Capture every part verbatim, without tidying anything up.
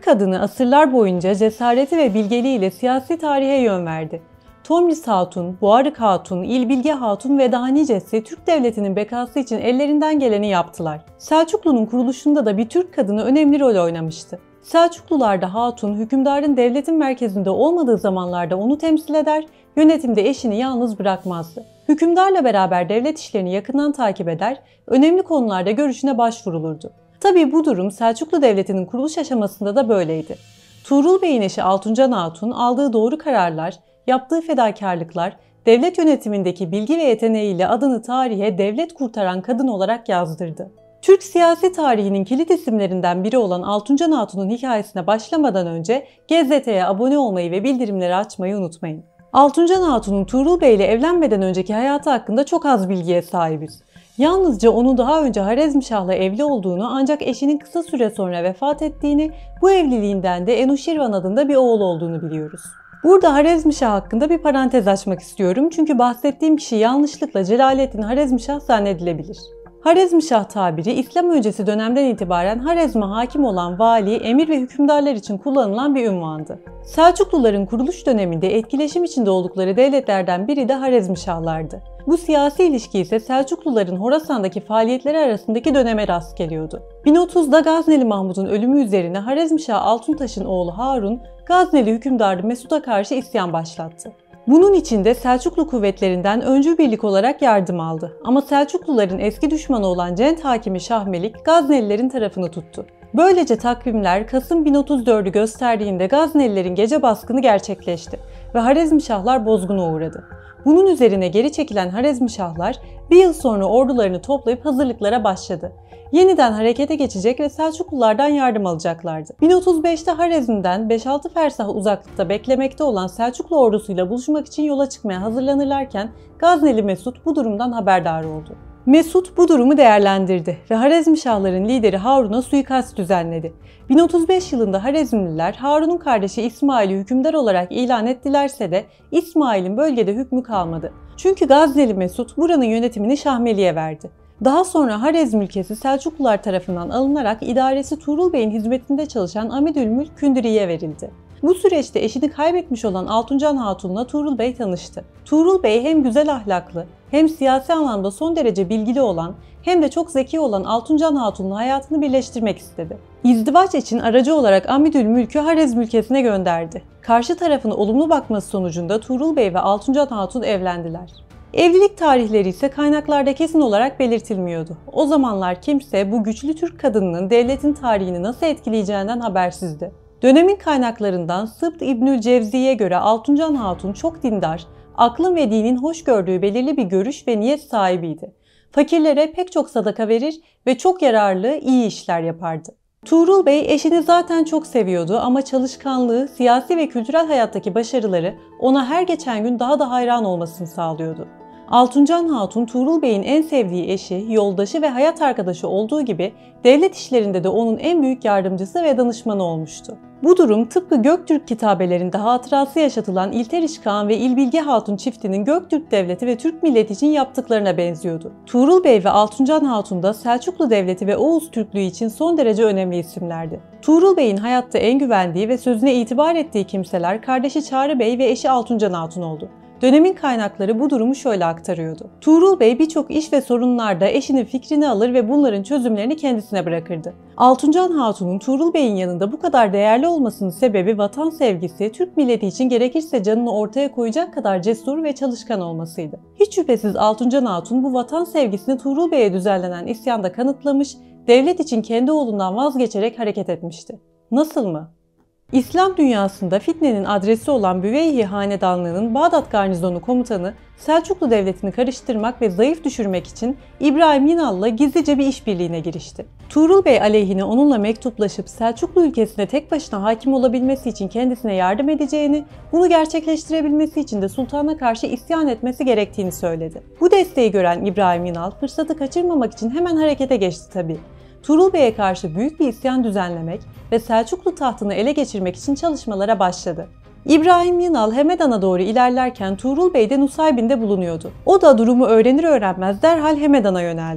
kadını asırlar boyunca cesareti ve bilgeliğiyle siyasi tarihe yön verdi. Tomris Hatun, Buarık Hatun, İlbilge Hatun ve daha nicesi Türk Devleti'nin bekası için ellerinden geleni yaptılar. Selçuklu'nun kuruluşunda da bir Türk kadını önemli rol oynamıştı. Selçuklularda hatun, hükümdarın devletin merkezinde olmadığı zamanlarda onu temsil eder, yönetimde eşini yalnız bırakmazdı. Hükümdarla beraber devlet işlerini yakından takip eder, önemli konularda görüşüne başvurulurdu. Tabii bu durum Selçuklu Devleti'nin kuruluş aşamasında da böyleydi. Tuğrul Bey'in eşi Altuncan Hatun aldığı doğru kararlar, yaptığı fedakarlıklar, devlet yönetimindeki bilgi ve yeteneğiyle adını tarihe devlet kurtaran kadın olarak yazdırdı. Türk siyasi tarihinin kilit isimlerinden biri olan Altuncan Hatun'un hikayesine başlamadan önce G Z T'ye abone olmayı ve bildirimleri açmayı unutmayın. Altuncan Hatun'un Tuğrul Bey ile evlenmeden önceki hayatı hakkında çok az bilgiye sahibiz. Yalnızca onun daha önce Harezmşah'la evli olduğunu ancak eşinin kısa süre sonra vefat ettiğini, bu evliliğinden de Enuşirvan adında bir oğul olduğunu biliyoruz. Burada Harezmşah hakkında bir parantez açmak istiyorum çünkü bahsettiğim kişi yanlışlıkla Celaleddin Harezmşah zannedilebilir. Harezmşah tabiri İslam öncesi dönemden itibaren Harezm'e hakim olan vali, emir ve hükümdarlar için kullanılan bir unvandı. Selçukluların kuruluş döneminde etkileşim içinde oldukları devletlerden biri de Harezmşahlardı. Bu siyasi ilişki ise Selçukluların Horasan'daki faaliyetleri arasındaki döneme rast geliyordu. bin otuzda Gazneli Mahmud'un ölümü üzerine Harezmşah Altuntaş'ın oğlu Harun, Gazneli hükümdarı Mesud'a karşı isyan başlattı. Bunun için de Selçuklu kuvvetlerinden öncü birlik olarak yardım aldı. Ama Selçukluların eski düşmanı olan Cent hakimi Şahmelik Gaznelilerin tarafını tuttu. Böylece takvimler Kasım bin otuz dördü gösterdiğinde Gaznelilerin gece baskını gerçekleşti ve Harezmşahlar bozguna uğradı. Bunun üzerine geri çekilen Harezmşahlar bir yıl sonra ordularını toplayıp hazırlıklara başladı. Yeniden harekete geçecek ve Selçuklulardan yardım alacaklardı. bin otuz beşte Harezm'den beş altı fersah uzaklıkta beklemekte olan Selçuklu ordusuyla buluşmak için yola çıkmaya hazırlanırlarken Gazneli Mesud bu durumdan haberdar oldu. Mesud bu durumu değerlendirdi ve Harezmşahların lideri Harun'a suikast düzenledi. bin otuz beş yılında Harezmliler Harun'un kardeşi İsmail'i hükümdar olarak ilan ettilerse de İsmail'in bölgede hükmü kalmadı. Çünkü Gazneli Mesud buranın yönetimini Şahmeli'ye verdi. Daha sonra Harezm ülkesi Selçuklular tarafından alınarak idaresi Tuğrul Bey'in hizmetinde çalışan Amidülmülk Kündüri'ye verildi. Bu süreçte eşini kaybetmiş olan Altuncan Hatun'la Tuğrul Bey tanıştı. Tuğrul Bey hem güzel ahlaklı, hem siyasi anlamda son derece bilgili olan, hem de çok zeki olan Altuncan Hatun'la hayatını birleştirmek istedi. İzdivaç için aracı olarak Amidülmülk'ü Harezm ülkesine gönderdi. Karşı tarafın olumlu bakması sonucunda Tuğrul Bey ve Altuncan Hatun evlendiler. Evlilik tarihleri ise kaynaklarda kesin olarak belirtilmiyordu. O zamanlar kimse bu güçlü Türk kadınının devletin tarihini nasıl etkileyeceğinden habersizdi. Dönemin kaynaklarından Sıbt İbnül Cevzi'ye göre Altuncan Hatun çok dindar, aklın ve dinin hoş gördüğü belirli bir görüş ve niyet sahibiydi. Fakirlere pek çok sadaka verir ve çok yararlı, iyi işler yapardı. Tuğrul Bey eşini zaten çok seviyordu ama çalışkanlığı, siyasi ve kültürel hayattaki başarıları ona her geçen gün daha da hayran olmasını sağlıyordu. Altuncan Hatun, Tuğrul Bey'in en sevdiği eşi, yoldaşı ve hayat arkadaşı olduğu gibi devlet işlerinde de onun en büyük yardımcısı ve danışmanı olmuştu. Bu durum tıpkı Göktürk kitabelerinde hatırası yaşatılan İlteriş Kağan ve İlbilge Hatun çiftinin Göktürk Devleti ve Türk milleti için yaptıklarına benziyordu. Tuğrul Bey ve Altuncan Hatun da Selçuklu Devleti ve Oğuz Türklüğü için son derece önemli isimlerdi. Tuğrul Bey'in hayatta en güvendiği ve sözüne itibar ettiği kimseler kardeşi Çağrı Bey ve eşi Altuncan Hatun oldu. Dönemin kaynakları bu durumu şöyle aktarıyordu. Tuğrul Bey birçok iş ve sorunlarda eşinin fikrini alır ve bunların çözümlerini kendisine bırakırdı. Altuncan Hatun'un Tuğrul Bey'in yanında bu kadar değerli olmasının sebebi vatan sevgisi, Türk milleti için gerekirse canını ortaya koyacak kadar cesur ve çalışkan olmasıydı. Hiç şüphesiz Altuncan Hatun bu vatan sevgisini Tuğrul Bey'e düzenlenen isyanda kanıtlamış, devlet için kendi oğlundan vazgeçerek hareket etmişti. Nasıl mı? İslam dünyasında fitnenin adresi olan Büveyhi Hanedanlığı'nın Bağdat Garnizonu komutanı Selçuklu Devleti'ni karıştırmak ve zayıf düşürmek için İbrahim Yinal'la gizlice bir işbirliğine girişti. Tuğrul Bey aleyhine onunla mektuplaşıp Selçuklu ülkesine tek başına hakim olabilmesi için kendisine yardım edeceğini, bunu gerçekleştirebilmesi için de sultana karşı isyan etmesi gerektiğini söyledi. Bu desteği gören İbrahim Yinal fırsatı kaçırmamak için hemen harekete geçti tabii. Tuğrul Bey'e karşı büyük bir isyan düzenlemek ve Selçuklu tahtını ele geçirmek için çalışmalara başladı. İbrahim Yinal Hemedan'a doğru ilerlerken Tuğrul Bey de Nusaybin'de bulunuyordu. O da durumu öğrenir öğrenmez derhal Hemedan'a yöneldi.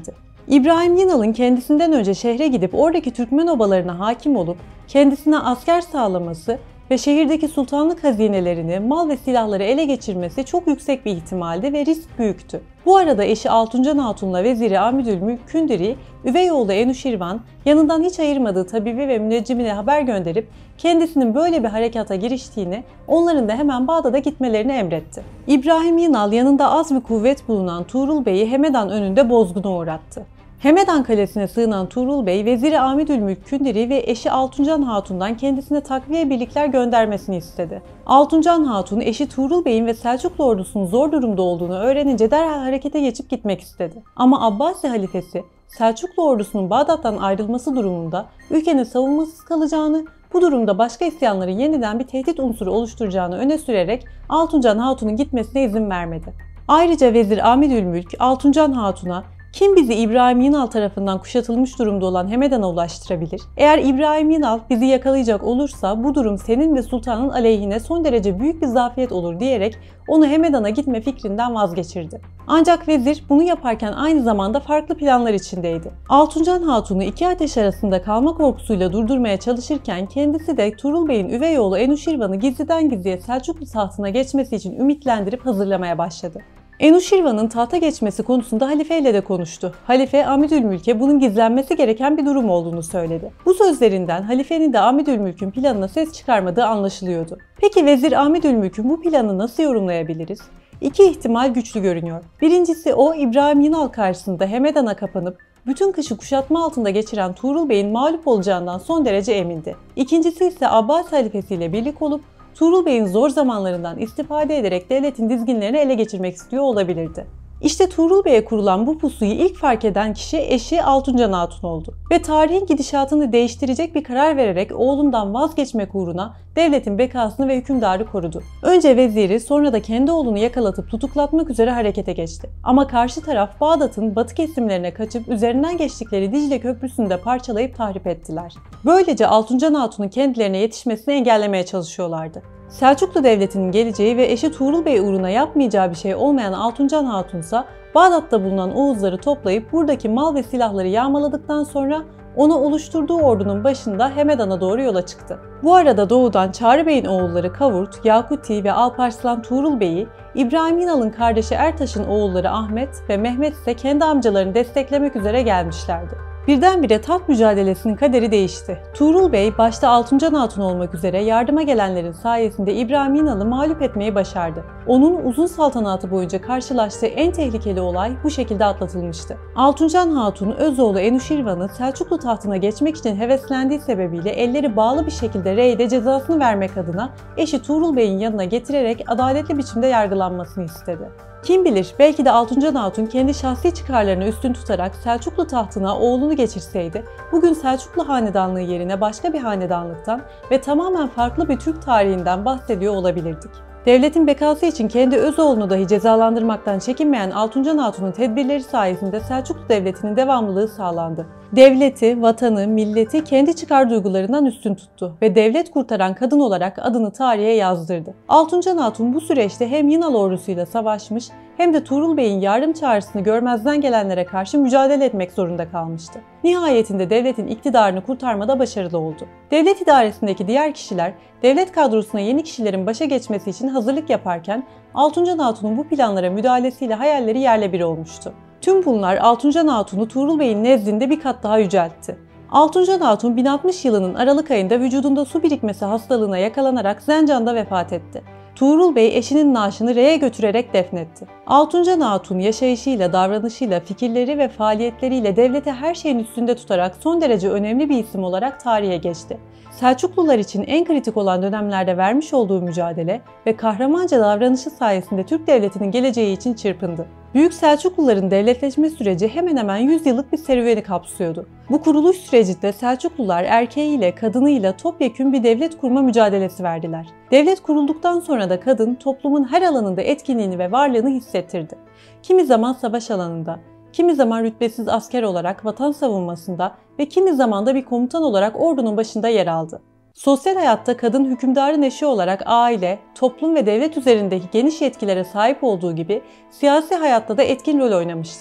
İbrahim Yinal'ın kendisinden önce şehre gidip oradaki Türkmen obalarına hakim olup kendisine asker sağlaması ve şehirdeki sultanlık hazinelerini, mal ve silahları ele geçirmesi çok yüksek bir ihtimaldi ve risk büyüktü. Bu arada eşi Altuncan Hatun'la veziri Amidülmülk Kündiri, üvey oğlu Enuşirvan, yanından hiç ayırmadığı tabibi ve müneccimine haber gönderip kendisinin böyle bir harekata giriştiğini, onların da hemen Bağdat'a gitmelerini emretti. İbrahim Yinal yanında az bir kuvvet bulunan Tuğrul Bey'i Hemedan önünde bozguna uğrattı. Hemedan Kalesi'ne sığınan Tuğrul Bey, veziri Amidülmülk Kündiri ve eşi Altuncan Hatun'dan kendisine takviye birlikler göndermesini istedi. Altuncan Hatun, eşi Tuğrul Bey'in ve Selçuklu ordusunun zor durumda olduğunu öğrenince derhal harekete geçip gitmek istedi. Ama Abbasi halifesi, Selçuklu ordusunun Bağdat'tan ayrılması durumunda ülkenin savunmasız kalacağını, bu durumda başka isyanların yeniden bir tehdit unsuru oluşturacağını öne sürerek Altuncan Hatun'un gitmesine izin vermedi. Ayrıca vezir Amidülmülk, Altuncan Hatun'a "Kim bizi İbrahim Yinal tarafından kuşatılmış durumda olan Hemedan'a ulaştırabilir? Eğer İbrahim Yinal bizi yakalayacak olursa bu durum senin ve sultanın aleyhine son derece büyük bir zafiyet olur" diyerek onu Hemedan'a gitme fikrinden vazgeçirdi. Ancak vezir bunu yaparken aynı zamanda farklı planlar içindeydi. Altuncan Hatun'u iki ateş arasında kalma korkusuyla durdurmaya çalışırken kendisi de Tuğrul Bey'in üvey oğlu Enuşirvan'ı gizliden gizliye Selçuklu tahtına geçmesi için ümitlendirip hazırlamaya başladı. Enuşirvan'ın tahta geçmesi konusunda halifeyle de konuştu. Halife Amidülmülk'e bunun gizlenmesi gereken bir durum olduğunu söyledi. Bu sözlerinden halifenin de Amidülmülk'ün planına ses çıkarmadığı anlaşılıyordu. Peki vezir Amidülmülk'ün bu planı nasıl yorumlayabiliriz? İki ihtimal güçlü görünüyor. Birincisi, o İbrahim Yinal karşısında Hemedan'a kapanıp bütün kışı kuşatma altında geçiren Tuğrul Bey'in mağlup olacağından son derece emindi. İkincisi ise Abbas halifesiyle birlik olup Tuğrul Bey'in zor zamanlarından istifade ederek devletin dizginlerini ele geçirmek istiyor olabilirdi. İşte Tuğrul Bey'e kurulan bu pusuyu ilk fark eden kişi eşi Altuncan Hatun oldu ve tarihin gidişatını değiştirecek bir karar vererek oğlundan vazgeçmek uğruna devletin bekasını ve hükümdarı korudu. Önce veziri, sonra da kendi oğlunu yakalatıp tutuklatmak üzere harekete geçti. Ama karşı taraf Bağdat'ın batı kesimlerine kaçıp üzerinden geçtikleri Dicle Köprüsü'nü de parçalayıp tahrip ettiler. Böylece Altuncan Hatun'un kendilerine yetişmesini engellemeye çalışıyorlardı. Selçuklu Devleti'nin geleceği ve eşi Tuğrul Bey uğruna yapmayacağı bir şey olmayan Altuncan Hatun ise Bağdat'ta bulunan Oğuzları toplayıp buradaki mal ve silahları yağmaladıktan sonra onu oluşturduğu ordunun başında Hemedan'a doğru yola çıktı. Bu arada doğudan Çağrı Bey'in oğulları Kavurt, Yakuti ve Alparslan Tuğrul Bey'i, İbrahim Yinal'ın kardeşi Ertaş'ın oğulları Ahmet ve Mehmet ise kendi amcalarını desteklemek üzere gelmişlerdi. Birdenbire taht mücadelesinin kaderi değişti. Tuğrul Bey başta Altuncan Hatun olmak üzere yardıma gelenlerin sayesinde İbrahim Yinal'ı mağlup etmeyi başardı. Onun uzun saltanatı boyunca karşılaştığı en tehlikeli olay bu şekilde atlatılmıştı. Altuncan Hatun, öz oğlu Enuşirvan'ı Selçuklu tahtına geçmek için heveslendiği sebebiyle elleri bağlı bir şekilde reyde cezasını vermek adına eşi Tuğrul Bey'in yanına getirerek adaletli biçimde yargılanmasını istedi. Kim bilir, belki de Altuncan Hatun kendi şahsi çıkarlarını üstün tutarak Selçuklu tahtına oğlunu geçirseydi, bugün Selçuklu hanedanlığı yerine başka bir hanedanlıktan ve tamamen farklı bir Türk tarihinden bahsediyor olabilirdik. Devletin bekası için kendi öz oğlunu dahi cezalandırmaktan çekinmeyen Altuncan Hatun'un tedbirleri sayesinde Selçuklu Devleti'nin devamlılığı sağlandı. Devleti, vatanı, milleti kendi çıkar duygularından üstün tuttu ve devlet kurtaran kadın olarak adını tarihe yazdırdı. Altuncan Hatun bu süreçte hem Yinal ordusuyla savaşmış hem de Tuğrul Bey'in yardım çağrısını görmezden gelenlere karşı mücadele etmek zorunda kalmıştı. Nihayetinde devletin iktidarını kurtarmada başarılı oldu. Devlet idaresindeki diğer kişiler devlet kadrosuna yeni kişilerin başa geçmesi için hazırlık yaparken Altuncan Hatun'un bu planlara müdahalesiyle hayalleri yerle bir olmuştu. Tüm bunlar Altuncan Hatun'u Tuğrul Bey'in nezdinde bir kat daha yüceltti. Altuncan Hatun bin altmış yılının Aralık ayında vücudunda su birikmesi hastalığına yakalanarak Zencan'da vefat etti. Tuğrul Bey eşinin naaşını Re'ye götürerek defnetti. Altuncan Hatun yaşayışıyla, davranışıyla, fikirleri ve faaliyetleriyle devleti her şeyin üstünde tutarak son derece önemli bir isim olarak tarihe geçti. Selçuklular için en kritik olan dönemlerde vermiş olduğu mücadele ve kahramanca davranışı sayesinde Türk Devleti'nin geleceği için çırpındı. Büyük Selçukluların devletleşme süreci hemen hemen yüz yıllık bir serüveni kapsıyordu. Bu kuruluş sürecinde Selçuklular erkeğiyle, kadınıyla topyekün bir devlet kurma mücadelesi verdiler. Devlet kurulduktan sonra da kadın toplumun her alanında etkinliğini ve varlığını hissettirdi. Kimi zaman savaş alanında, kimi zaman rütbesiz asker olarak vatan savunmasında ve kimi zaman da bir komutan olarak ordunun başında yer aldı. Sosyal hayatta kadın hükümdarın eşi olarak aile, toplum ve devlet üzerindeki geniş yetkilere sahip olduğu gibi siyasi hayatta da etkin rol oynamıştı.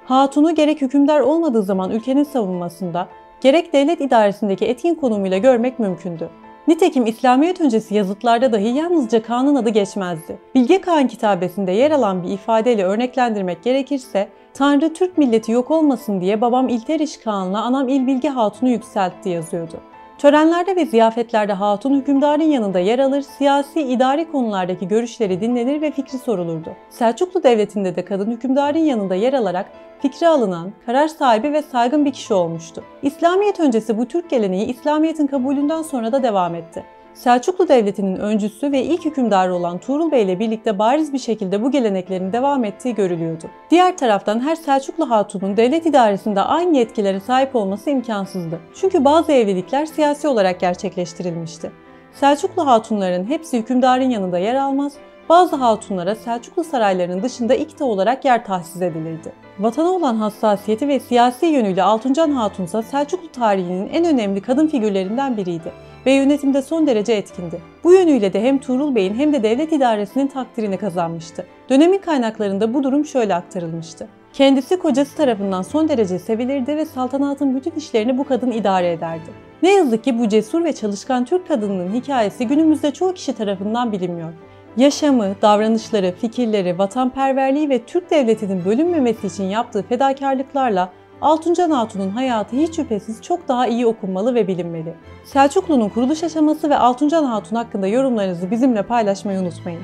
Hatunu gerek hükümdar olmadığı zaman ülkenin savunmasında, gerek devlet idaresindeki etkin konumuyla görmek mümkündü. Nitekim İslamiyet öncesi yazıtlarda dahi yalnızca Kağan'ın adı geçmezdi. Bilge Kağan kitabesinde yer alan bir ifadeyle örneklendirmek gerekirse, Tanrı Türk milleti yok olmasın diye babam İlteriş Kağan'la anam İlbilge Hatun'u yükseltti yazıyordu. Törenlerde ve ziyafetlerde hatun hükümdarın yanında yer alır, siyasi, idari konulardaki görüşleri dinlenir ve fikri sorulurdu. Selçuklu Devleti'nde de kadın hükümdarın yanında yer alarak fikri alınan, karar sahibi ve saygın bir kişi olmuştu. İslamiyet öncesi bu Türk geleneği İslamiyet'in kabulünden sonra da devam etti. Selçuklu Devleti'nin öncüsü ve ilk hükümdarı olan Tuğrul Bey ile birlikte bariz bir şekilde bu geleneklerin devam ettiği görülüyordu. Diğer taraftan her Selçuklu hatunun devlet idaresinde aynı yetkilere sahip olması imkansızdı. Çünkü bazı evlilikler siyasi olarak gerçekleştirilmişti. Selçuklu hatunların hepsi hükümdarın yanında yer almaz, bazı hatunlara Selçuklu saraylarının dışında ikta olarak yer tahsis edilirdi. Vatana olan hassasiyeti ve siyasi yönüyle Altuncan Hatun ise Selçuklu tarihinin en önemli kadın figürlerinden biriydi ve yönetimde son derece etkindi. Bu yönüyle de hem Tuğrul Bey'in hem de devlet idaresinin takdirini kazanmıştı. Dönemin kaynaklarında bu durum şöyle aktarılmıştı. Kendisi kocası tarafından son derece sevilirdi ve saltanatın bütün işlerini bu kadın idare ederdi. Ne yazık ki bu cesur ve çalışkan Türk kadınının hikayesi günümüzde çoğu kişi tarafından bilinmiyor. Yaşamı, davranışları, fikirleri, vatanperverliği ve Türk devletinin bölünmemesi için yaptığı fedakarlıklarla Altuncan Hatun'un hayatı hiç şüphesiz çok daha iyi okunmalı ve bilinmeli. Selçuklu'nun kuruluş aşaması ve Altuncan Hatun hakkında yorumlarınızı bizimle paylaşmayı unutmayın.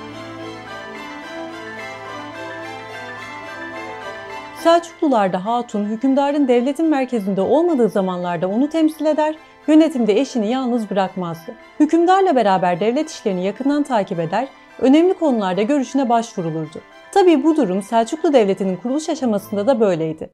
Selçuklularda hatun, hükümdarın devletin merkezinde olmadığı zamanlarda onu temsil eder, yönetimde eşini yalnız bırakmazdı. Hükümdarla beraber devlet işlerini yakından takip eder, önemli konularda görüşüne başvurulurdu. Tabii bu durum Selçuklu Devleti'nin kuruluş aşamasında da böyleydi.